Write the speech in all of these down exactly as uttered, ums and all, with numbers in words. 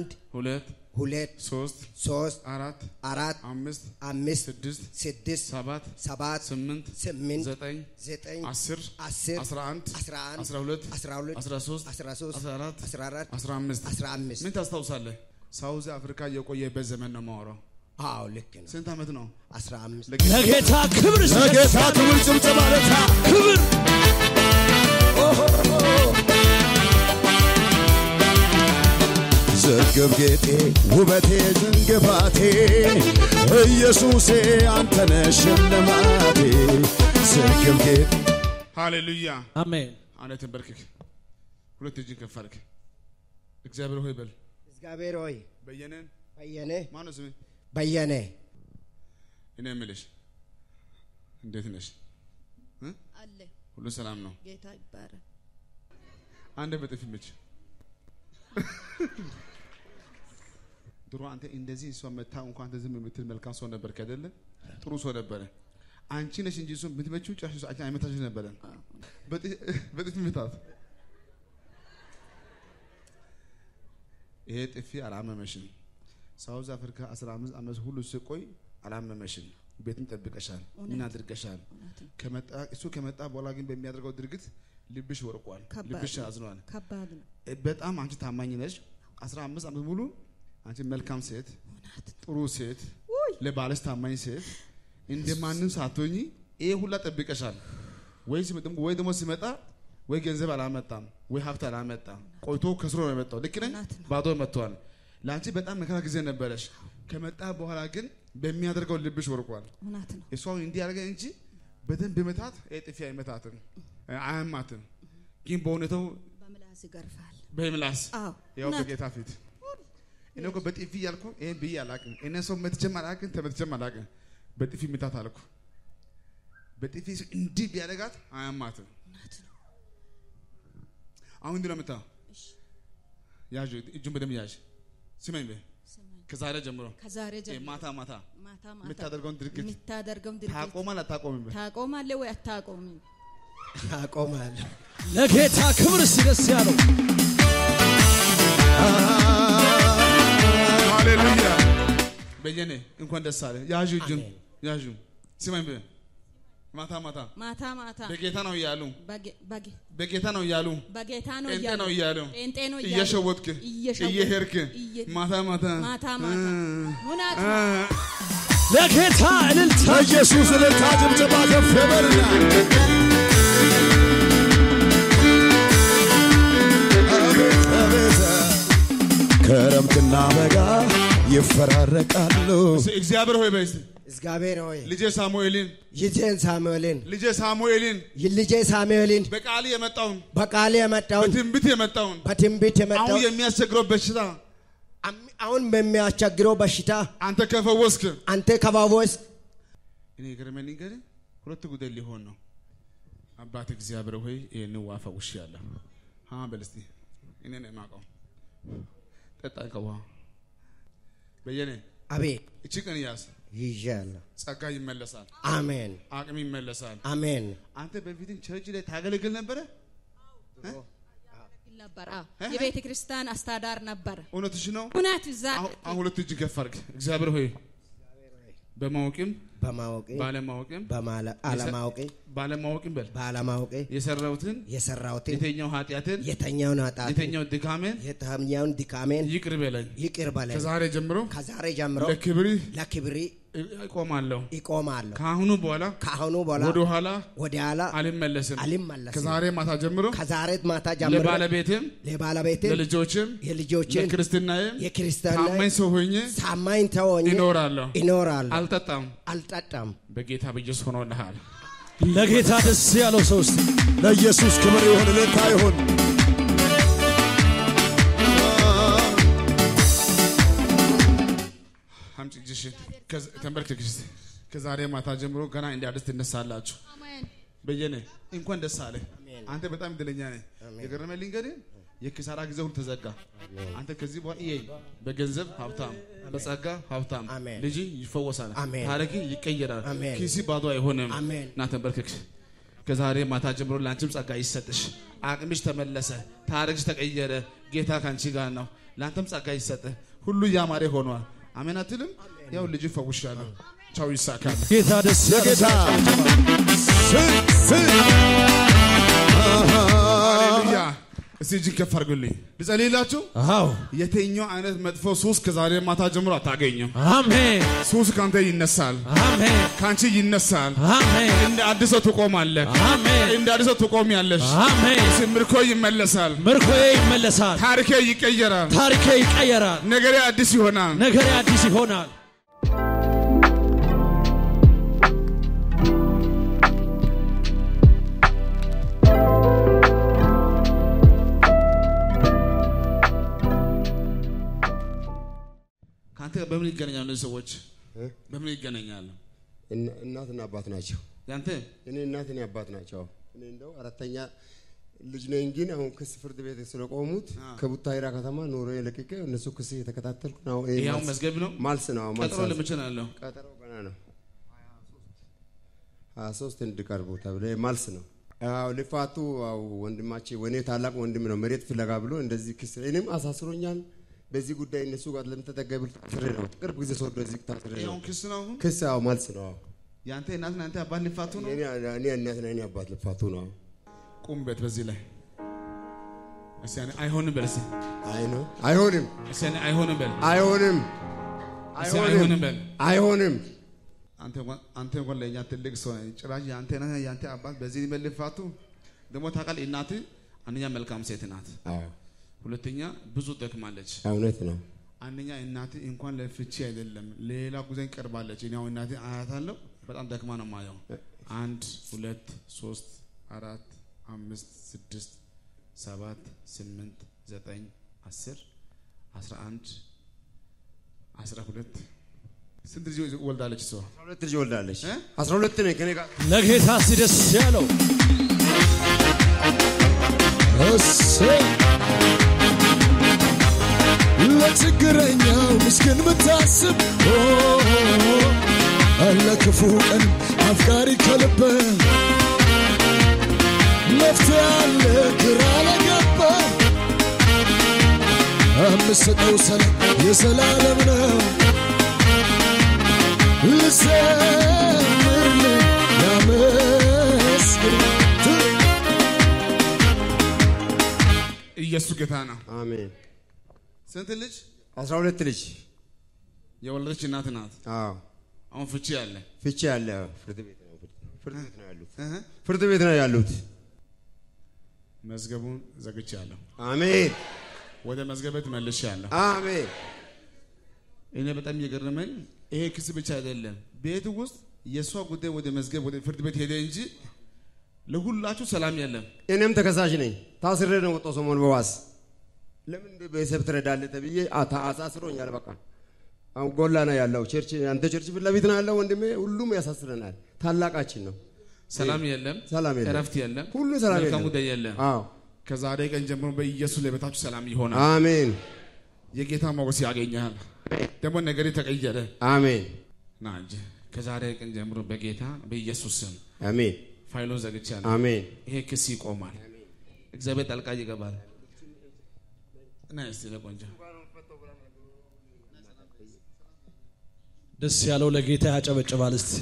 አንድ ሁለት ሁለት ሶስት ሶስት አራት አራት አምስት አምስት ስድስት ስድስት ሰባት ሰባት ስምንት ስምንት ዘጠኝ ዘጠኝ አስር አስር አስራ አንድ አስራ አንድ አስራ ሁለት አስራ ሁለት አስራ ሶስት አስራ ሶስት አስራ አራት አስራ አራት አስራ አምስት አስራ አምስት ምን ታስታውሳለህ? ሳውዝ አፍሪካ የቆየበት ዘመን ነው ማወራው። አዎ ልክ ነው። ስንት አመት ነው? አስራ አምስት ለጌታ ክብር ለጌታ ክብር ጭብጨባለታ ክብር ዘግብ ጌጤ ውበቴ ዝንግፋቴ ኢየሱሴ አንተነ ሽልማቴ ዘግብ ጌጤ ሃሌሉያ አሜን። አንተ ተንበርክክ ሁለት እጅን ከፍ አድርግ። እግዚአብሔር ሆይ በል። እግዚአብሔር ሆይ በየነ በየነ ማነው ስሜ? በየነ እኔ የምልሽ እንዴት ነሽ? አለ ሁሉ ሰላም ነው? ጌታ ይባረክ። አንተ በጥፊ ምች ድሮ አንተ እንደዚህ ሰው መታ እንኳን አንተ ዝም የምትል መልካም ሰው ነበር አይደለ? ጥሩ ሰው ነበር። አንቺ ነሽ እንጂ ሰው ብትመጪው ጫሽ ሰው አይመታሽ ነበር። በጥፊ ምታት ይሄ ጥፊ አላመመሽም። ሳውዝ አፍሪካ አስራ አምስት አመት ሁሉ ሲቆይ አላመመሽም። ቤትን ጠብቀሻል። ምን አድርገሻል? ከመጣ እሱ ከመጣ በኋላ ግን በሚያደርገው ድርጊት ልብሽ ወርቋል፣ ልብሽ አዝኗል። ከባድ ነው። በጣም አንቺ ታማኝ ነሽ። አስራ አምስት አመት ሙሉ አንቺ መልካም ሴት፣ ጥሩ ሴት፣ ለባለሽ ታማኝ ሴት እንደማንም ሳትሆኚ ይሄ ሁላ ጠብቀሻል። ወይስ ደግሞ ወይ ደግሞ ሲመጣ ወይ ገንዘብ አላመጣም ወይ ሀብት አላመጣም። ቆይቶ ከስሮ ነው የመጣው። ልክ ነኝ? ባዶ መጥቷል። ላንቺ በጣም መከራ ጊዜ ነበረሽ። ከመጣ በኋላ ግን በሚያደርገው ልብሽ ወርቋል። እውነት ነው። እሷው እንዲህ ያደረገ እንጂ በደንብ በመታት እጥፊ አይመታትም፣ አያማትም። ግን በእውነታው በምላስ ይገርፋል። በምላስ አዎ፣ ያው በጌታ ፊት እኔ እኮ በጥፊ ያልኩ ይሄን ብዬ አላውቅም። እኔ ሰው መትቼም አላውቅም፣ ተመትቼም አላውቅም። በጥፊ ምታት አልኩ። በጥፊ እንዲህ ቢያደርጋት አያማትም። አሁን እንዲህ ነው የምታው። ያዥ እጁን በደምብ ያዥ። ስመኝ በይ ከዛሬ ጀምሮ ከዛሬ ጀምሮ ማታ ማታ ማታ ማታ የምታደርገውን ድርጊት የምታደርገውን ድርጊት ታቆማለህ አታቆምም? ታቆማለህ ወይ አታቆምም? አቆማለሁ። ለጌታ ክብር ሲደስ ያለው ሃሌሉያ። በየኔ እንኳን ደስ አለ። ያዥ እጁን ያዥ። ስመኝ በይ ማታ ማታ ማታ ማታ በጌታ ነው እያሉ በጌ በጌታ ነው እያሉ በጌታ ነው ጴንጤ እያሉ ነው እያሉ ጴንጤ ነው እያሉ እየሸወትክ እየሄድክ ማታ ማታ ማታ ማታ ሙናት ለጌታ እልልታ ኢየሱስ እልልታ ጭብጨባ ከፍ ይበልና ክረምትና በጋ ይፈራረቃሉ። እግዚአብሔር ሆይ በይ እግዚአብሔር ሆይ ልጄ ሳሙኤልን ልጄን ሳሙኤልን ልጄ ሳሙኤልን ልጄ ሳሙኤልን በቃል የመጣውን በቃል የመጣውን በትንቢት የመጣውን በትንቢት የመጣውን አሁን የሚያስቸግረው በሽታ አሁን በሚያስቸግረው በሽታ አንተ ከፈወስክ አንተ ከፈወስክ እኔ ገርመኝ ነገር ሁለት ጉዳይ ሊሆን ነው። አባት እግዚአብሔር ሆይ ይሄን ዋፋ ውሽ ያለ ها በልስቲ እኔ ነኝ ማቀው ጠጣ ከዋ በየኔ አቤት እቺ ቀን ያስ ይያላ ጸጋ ይመለሳል። አሜን። አቅም ይመለሳል። አሜን። አንተ በፊትን ቸርች ላይ ታገለግል ነበር? ነበር የቤተ ክርስቲያን አስተዳዳሪ ነበር። እውነትሽ ነው? እውነት እዛ አሁን ሁለት እጅ ከፍ አድርግ። እግዚአብሔር ሆይ በማወቅም በማወቅም ባለማወቅም ባለማወቅም ባለማወቅም በል ባለማወቅም የሰራውትን የሰራውትን የተኛው ኃጢአትን የተኛውን ኃጢአት የተኛው ድካሜን የተኛውን ድካሜን ይቅር በለኝ ይቅር በለኝ። ከዛሬ ጀምሮ ከዛሬ ጀምሮ ለክብሪ ለክብሪ እቆማለሁ እቆማለሁ። ካሁኑ በኋላ ካሁኑ በኋላ ወደ ኋላ ወደ ኋላ አልመለስም አልመለስም። ከዛሬ ማታ ጀምሮ ከዛሬ ማታ ጀምሮ ለባለቤቴም ለባለቤቴም ለልጆችም የልጆችም ለክርስትናዬም የክርስቲያናዬም ታማኝ ሰው ሆኜ ታማኝ ሰው ሆኜ እኖራለሁ እኖራለሁ። አልጠጣም አልጠጣም። በጌታ በኢየሱስ ሆኖልሃል። ለጌታ ደስ ያለው ሰው እስቲ ለኢየሱስ ክብር ይሁን፣ ለታ ይሁን። አምጪ እጅሽ ተንበርክከሽ ከዛሬ ማታ ጀምሮ ገና እንደ አዲስ ትነሳላችሁ። አሜን። በየኔ እንኳን ደስ አለ። አንተ በጣም እድለኛ ነህ። የገረመልኝ እንግዲህ የኪሳራ ጊዜ ሁሉ ተዘጋ። አንተ ከዚህ በኋላ ይሄ በገንዘብ ሀብታም፣ በጸጋ ሀብታም፣ ልጅ ይፈወሳል፣ ታሪክ ይቀየራል፣ ኪሲ ባዶ አይሆንም። እና ተንበርክከሽ ከዛሬ ማታ ጀምሮ ላንቺም ጸጋ ይሰጥሽ፣ አቅምሽ ተመለሰ፣ ታሪክሽ ተቀየረ። ጌታ ካንቺ ጋር ነው። ላንተም ጸጋ ይሰጥ ሁሉ ያማረ ሆኗል አሜን አትልም ያው ልጅ ፈውሻለሁ ቻው ይሳካል ጌታ ደስ ጌታ ሃሌሉያ እስቲ እጅን ከፍ አድርጉልኝ ልጸልይላችሁ አዎ የትኛው አይነት መጥፎ ሱስ ከዛሬ ማታ ጀምሮ አታገኝም አሜን ሱስ ካንተ ይነሳል አሜን ካንቺ ይነሳል አሜን እንደ አዲስ ትቆማለህ አሜን እንደ አዲስ ትቆሚያለሽ አሜን ምርኮ ይመለሳል ምርኮዬ ይመለሳል ታሪኬ ይቀየራል ታሪኬ ይቀየራል ነገሬ አዲስ ይሆናል ነገሬ አዲስ ይሆናል ካንተ በምን ይገናኛሉ ሰዎች በምን ይገናኛሉ እናትና አባት ናቸው ያንተ እኔ እናትና አባት ናቸው እኔ እንደው አራተኛ ልጅ ነኝ ግን አሁን ክስ ፍርድ ቤት ስለቆሙት ከቡታይራ ከተማ ኖሮ ለቀቀ እነሱ ክስ የተከታተልኩ ነው ያው መዝገብ ነው ማልስ ነው ማልስ ቀጠሮ ለምችናለሁ ቀጠሮ ገና ነው ሀያ ሶስት እንድቀርቡ ተብለ ማልስ ነው አው ለፋቱ አው ወንድማቼ ወኔ ታላቅ ወንድም ነው መሬት ፍለጋ ብሎ እንደዚህ ክስ እኔም አሳስሮኛል በዚህ ጉዳይ እነሱ ጋር ለምተጠገብል ታስረ ነው ቅርብ ጊዜ ሰው እንደዚህ ታስረ ነው ያው ክስ ነው ክስ አው ማልስ ነው ያንተ እናት እናንተ አባት ለፋቱ ነው እኔ እኔ እናት ነኝ አባት ለፋቱ ነው ቁምበት በዚህ ላይ እሰኔ አይሆንም በለሲ አይኖ አይሆንም እሰኔ አይሆንም በል አይሆንም አይሆንም በል አይሆንም አንተ አንተ ወለኛ ትልቅ ሰው ነኝ ጭራሽ ያንተ ነህ ያንተ አባት በዚህ መልፋቱ ደሞ ታቃል እናት አንኛ መልካም ሴት ናት አዎ ሁለተኛ ብዙ ደክማለች እውነት ነው አንኛ እናት እንኳን ለፍቺ አይደለም ሌላ ጉዘን ቀርባለች እኛው እናት አያታለሁ በጣም ደክማ ነው ማየው አንድ ሁለት ሶስት አራት አምስት ስድስት ሰባት ስምንት ዘጠኝ አስር አስራ አንድ አስራ ሁለት ስንት ልጅ ወልዳለች ሰው አስራ ሁለት ልጅ ወልዳለች አስራ ሁለት ነው ከኔ ጋር ለጌታ ሲደስ ያለው እሰይ ለችግረኛው ምስኪን ብታስብ ለክፉ ቀን አፍቃሪ ከልብ መፍትሄ አለ ግራ ለገባ የምሰጠው ሰላም የዘላለም ነው ልዘምርልህ ላመስግን ኢየሱስ ጌታ ነው አሜን ስንት ልጅ አስራ ሁለት ልጅ የወለደች እናት ናት አዎ አሁን ፍቺ ያለ ፍቺ ያለ ፍርድ ቤት ነው ፍርድ ቤት ነው ያሉት ፍርድ ቤት ነው ያሉት መዝገቡን ዘግቻለሁ አሜን ወደ መዝገብ ቤት መልሻለሁ አሜን እኔ በጣም እየገረመኝ ይሄ ክስ ብቻ አይደለም ቤት ውስጥ የሷ ጉዳይ ወደ መዝገብ ወደ ፍርድ ቤት ሄደ እንጂ ለሁላችሁ ሰላም የለም እኔም ተከሳሽ ነኝ ታስሬ ነው ወጣው ሰሞን በዋስ ለምን በሰብ ትረዳለህ ተብዬ አታ አሳስሮኛል በቃ አሁን ጎላ ነው ያለው ቸርች አንተ ቸርች ፍላቢት ነው ያለው ወንድሜ ሁሉም ያሳስረናል ታላቃችን ነው ሰላም የለም ሰላም የለም እረፍት የለም ሁሉ ሰላም የለም መልካም ጉዳይ የለም አዎ ከዛሬ ቀን ጀምሮ በኢየሱስ ለቤታችሁ ሰላም ይሆናል አሜን የጌታ ሞገስ ያገኛል ደግሞ ነገሬ ተቀየረ አሜን ናንጂ ከዛሬ ቀን ጀምሮ በጌታ በኢየሱስ ስም አሜን ፋይሉን ዘግቻለሁ አሜን ይሄ ክስ ይቆማል እግዚአብሔር ጣልቃ ይገባል እና እስቲ ለቆንጆ ደስ ያለው ለጌታ ያጨበጭባል እስቲ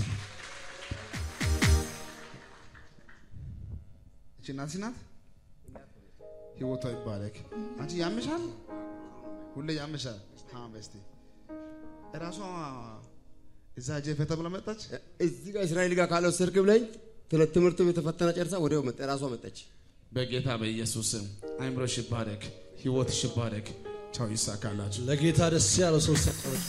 እቺ ናት ናት ህይወቷ ይባረክ አንቺ ያምሻል ሁሌ ያምሻል ታምስቲ እራሷ እዛ ጀፈታ ብላ መጣች እዚህ ጋር እስራኤል ጋር ካለው ሰርክ ብለኝ ትምህርቱ የተፈተነ ጨርሳ ወዲያው መጣ እራሷ መጣች በጌታ በኢየሱስ ስም አይምሮሽ ይባረክ ህይወትሽ ይባረክ ቻው ይሳካላችሁ ለጌታ ደስ ያለው ሰው ሰጠች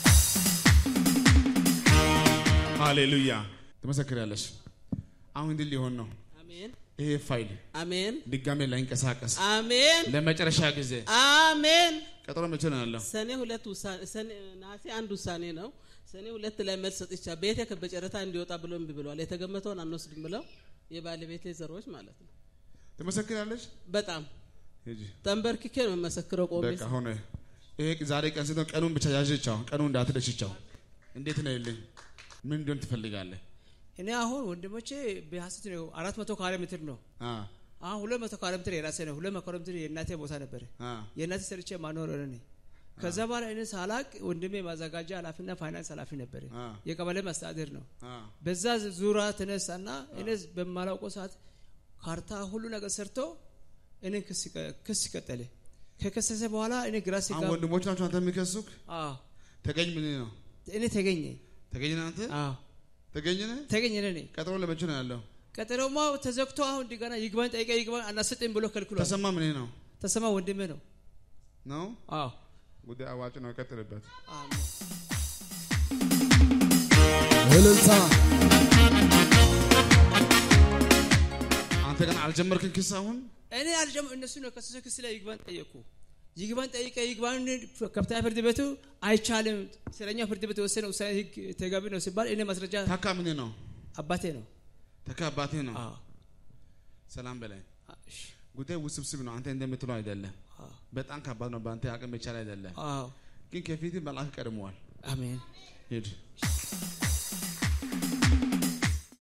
ሃሌሉያ ተመሰክራለሽ አሁን እንዲህ ሊሆን ነው አሜን ይሄ ፋይል አሜን ድጋሜ ላይንቀሳቀስ አሜን ለመጨረሻ ጊዜ አሜን ቀጠሮ መቼ ነው ያለው ሰኔ ሁለት ውሳኔ ሰኔ ናሴ አንድ ውሳኔ ነው ሰኔ ሁለት ላይ መልስ ሰጥቻ ቤቴ ከበጨረታ እንዲወጣ ብሎ እምቢ ብሏል የተገመተውን አንወስድም ብለው የባለቤቴ ዘሮች ማለት ነው ተመሰክራለሽ በጣም ሂጂ ተንበርክኬ ነው መሰክረው ቆሜ በቃ ሆነ ይሄ ዛሬ ቀን ሲሆን ቀኑን ብቻ ያዥቻው ቀኑን እንዳትደሽቻው እንዴት ነው ይልኝ ምን እንደሆነ ትፈልጋለህ እኔ አሁን ወንድሞቼ በሐሰት ነው አራት መቶ ካሬ ሜትር ነው አ አሁን ሁለት መቶ ካሬ ሜትር የራሴ ነው ሁለት መቶ ካሬ ሜትር የእናቴ ቦታ ነበር አ የእናቴ ሰርቼ ማኖር ነው ከዛ በኋላ እኔ ሳላቅ ወንድሜ ማዘጋጃ ኃላፊና ፋይናንስ ኃላፊ ነበር የቀበሌ መስተዳድር ነው በዛ ዙራ ተነሳና እኔ በማላውቀው ሰዓት ካርታ ሁሉ ነገር ሰርቶ እኔ ክስ ክስ ቀጠለ ከከሰሰ በኋላ እኔ ግራስ ይጋ ወንድሞች ናቸው አንተ የሚከሱክ አዎ ተገኝ ምን ነው እኔ ተገኘ ተገኘ አንተ አዎ ተገኘ ነህ ተገኘ ነኝ ቀጠሮ ለመቼ ነው ያለው ቀጠሮማ ተዘግቶ አሁን ዲጋና ይግባን ጠይቀ ይግባን አናሰጠኝ ብሎ ከልክሏል ተሰማ ምን ነው ተሰማ ወንድሜ ነው ነው አዎ ወደ አዋጭ ነው ቀጥልበት አሜን እልልታ አንተ ግን አልጀመርክም ክስ አሁን እኔ አልጀመር እነሱ ነው ከሰሰ ክስ ላይ ይግባን ጠየቁ ይግባን ጠይቀ ይግባን ከፍተኛ ፍርድ ቤቱ አይቻልም ስለኛ ፍርድ ቤት ወሰነ ውሳኔ ህግ ተጋቢ ነው ሲባል እኔ ማስረጃ ታካ ምን ነው አባቴ ነው ታካ አባቴ ነው አዎ ሰላም በላይ ጉዳይ ውስብስብ ነው አንተ እንደምትለው አይደለም በጣም ከባድ ነው ባንተ አቅም ይቻላል አይደለም አዎ ግን ከፊት መልአክ ቀድሟል አሜን ሄድ